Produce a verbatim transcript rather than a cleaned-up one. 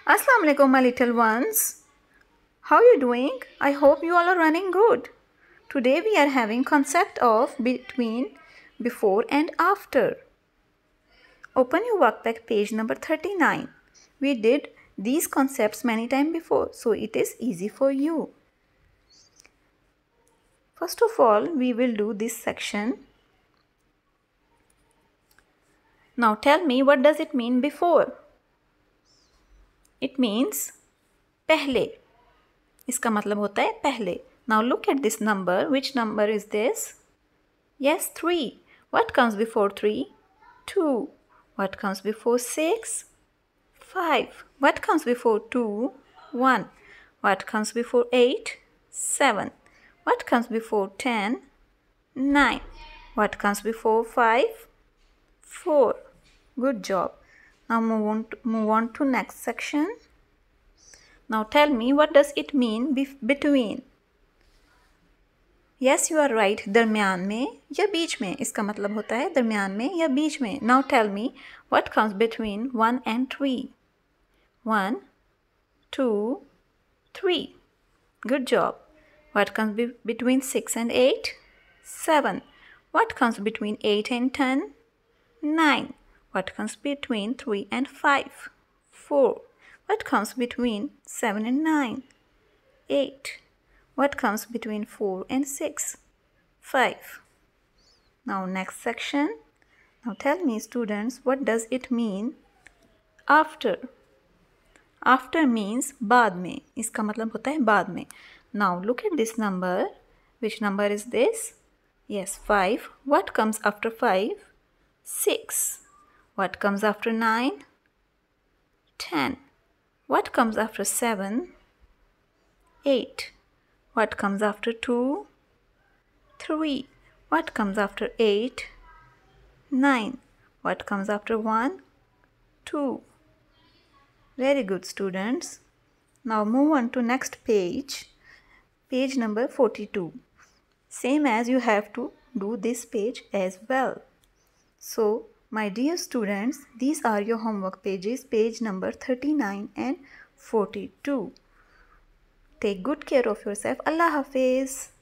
Assalamu alaikum, my little ones. How are you doing? I hope you all are running good. Today we are having concept of between, before and after. Open your workbook page number thirty-nine. We did these concepts many times before, so it is easy for you. First of all, we will do this section. Now tell me, what does it mean before? It means पहले. इसका मतलब होता है पहले. Now look at this number. Which number is this? Yes, three. What comes before three? two. What comes before six? five. What comes before two? one. What comes before eight? seven. What comes before ten? nine. What comes before five? four. Good job. Now move on to, move on to next section. Now tell me, what does it mean between? Yes, you are right. दरमियान में या बीच में. इसका मतलब होता है दरमियान में या बीच में. Now tell me, what comes between one and three? one, two, three. Good job. What comes be between six and eight? seven. What comes between eight and ten? nine. What comes between three and five? four. What comes between seven and nine? eight. What comes between four and six? five. Now next section. Now tell me, students, what does it mean after? After means बाद में. इसका मतलब होता है बाद में. Now look at this number. Which number is this? Yes, five. What comes after five? six. What comes after nine? ten. What comes after seven? eight. What comes after two? three. What comes after eight? nine. What comes after one? two. Very good, students. Now move on to next page. Page number forty-two. Same as you have to do this page as well. So, my dear students, these are your homework pages, page number thirty-nine and forty-two. Take good care of yourself. Allah Hafiz.